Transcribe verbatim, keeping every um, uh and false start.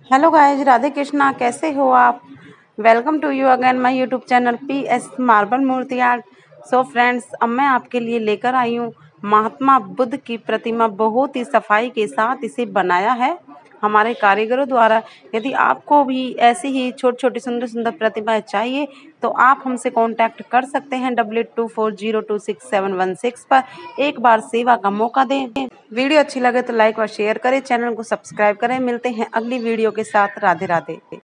Hello guys, Radhe Krishna. कैसे हो आप? Welcome to you again my YouTube channel P S marble Murti art. So friends, अब मैं आपके लिए लेकर आई हूँ महात्मा बुद्ध की प्रतिमा। बहुत ही सफाई के साथ इसे बनाया है हमारे कारीगरों द्वारा। यदि आपको भी ऐसी ही छोटी छोटी सुंदर सुंदर प्रतिमाएं चाहिए तो आप हमसे कांटेक्ट कर सकते हैं double eight two four zero two six seven one six पर। एक बार सेवा का मौका दें। वीडियो अच्छी लगे तो लाइक और शेयर करें, चैनल को सब्सक्राइब करें। मिलते हैं अगली वीडियो के साथ। राधे राधे।